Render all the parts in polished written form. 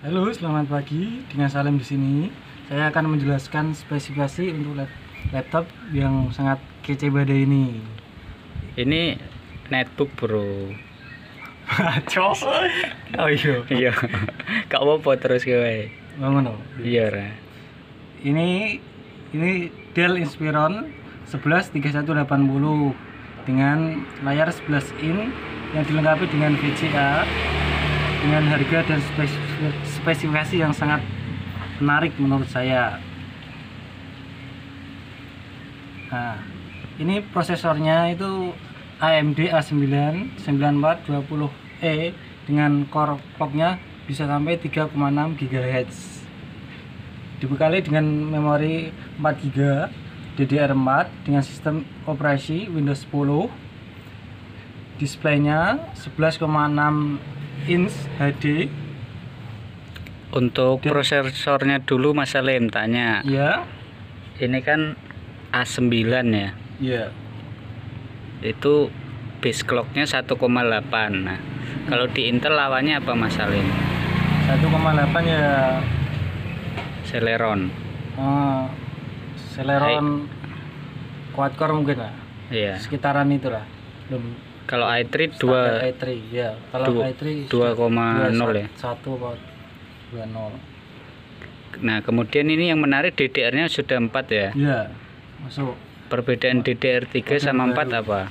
Halo, selamat pagi. Dengan Salim di sini. Saya akan menjelaskan spesifikasi untuk laptop yang sangat kece badai ini. Ini netbook, bro. Cok. Oh iya. Iya. Kak apa terus kowe? Ngono. Iya ra. Ini Dell Inspiron 113180 dengan layar 11 in yang dilengkapi dengan VGA dengan harga dan spesifikasi yang sangat menarik menurut saya. Nah, ini prosesornya itu AMD A9 9420E dengan core clocknya bisa sampai 3,6 GHz. Dibekali dengan memori 4 GB DDR4 dengan sistem operasi Windows 10. Displaynya 11,6 inch HD. Untuk prosesornya dulu Mas Salim tanya. Ya. Ini kan A9 ya. Ya. Itu base clocknya 1,8. Nah, kalau di Intel lawannya apa Mas Salim? 1,8 ya. Celeron. Celeron quad core mungkin lah. Iya. Sekitaran itulah. Belum. Kalau i3 i3 ya. Kalau i3 2,0 ya. 1,20. Nah, kemudian ini yang menarik DDR-nya sudah 4 ya. Iya. Masuk. Perbedaan DDR3 sama 4 apa?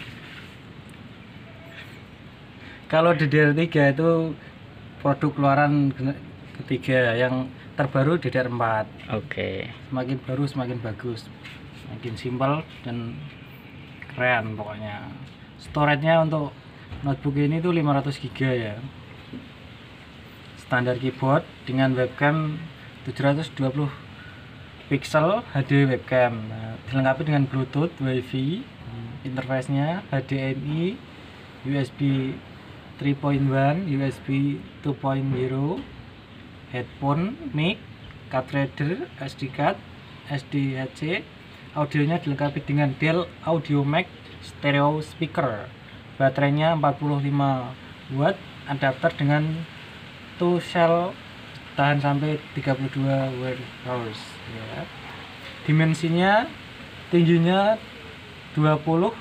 Kalau DDR3 itu produk keluaran ketiga, yang terbaru DDR4. Oke. Semakin baru semakin bagus, semakin simpel dan keren pokoknya. Storage-nya untuk notebook ini tuh 500 GB ya. Standar keyboard dengan webcam 720 pixel HD webcam. Nah, dilengkapi dengan Bluetooth, WiFi, interface-nya HDMI, USB 3.1, USB 2.0, headphone, mic, card reader, SD card, SDHC. Audionya dilengkapi dengan Dell Audio Max stereo speaker. Baterainya 45 watt, adapter dengan 2 cell, tahan sampai 32 watt ya. Dimensinya tingginya 20,8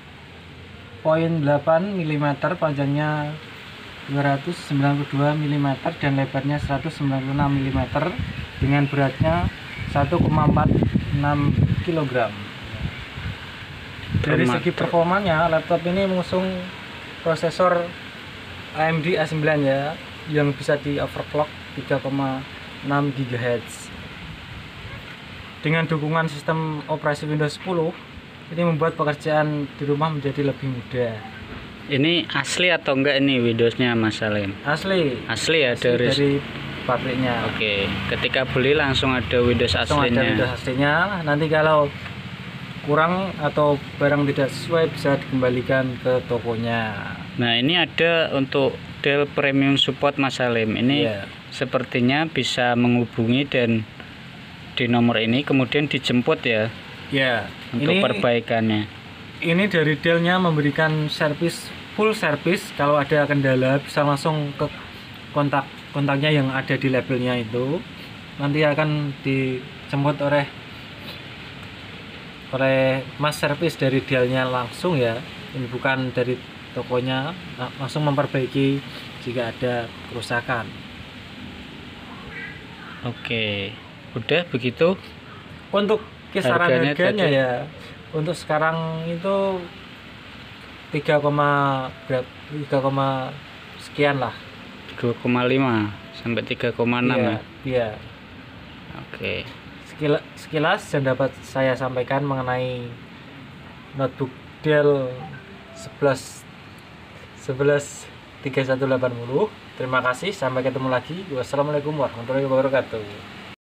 mm, panjangnya 292 mm dan lebarnya 196 mm dengan beratnya 1,46 kg. Dari segi performanya, laptop ini mengusung prosesor AMD A9 ya, yang bisa di overclock 3,6 GHz. Dengan dukungan sistem operasi Windows 10, ini membuat pekerjaan di rumah menjadi lebih mudah. Ini asli atau enggak ini Windowsnya Mas Salim? Asli. Asli ya, dari pabriknya. Oke, ketika beli langsung ada Windows aslinya. Ada Windows aslinya. Nanti kalau kurang atau barang tidak sesuai bisa dikembalikan ke tokonya. Nah, ini ada untuk Dell Premium Support Mas Salim. Ini sepertinya bisa menghubungi dan di nomor ini kemudian dijemput ya. Ya. Untuk perbaikannya. Ini dari Dell-nya memberikan full service. Kalau ada kendala bisa langsung ke kontaknya yang ada di labelnya itu. Nanti akan dijemput oleh Mas Service dari Dell-nya langsung ya. Ini bukan dari tokonya, langsung memperbaiki jika ada kerusakan. Oke. Udah begitu. Untuk kisaran harganya ya. Untuk sekarang itu 3, sekian lah. 2,5 sampai 3,6 ya. Iya. Oke. Sekilas yang dapat saya sampaikan mengenai notebook Dell 113180. Terima kasih, sampai ketemu lagi. Wassalamualaikum warahmatullahi wabarakatuh.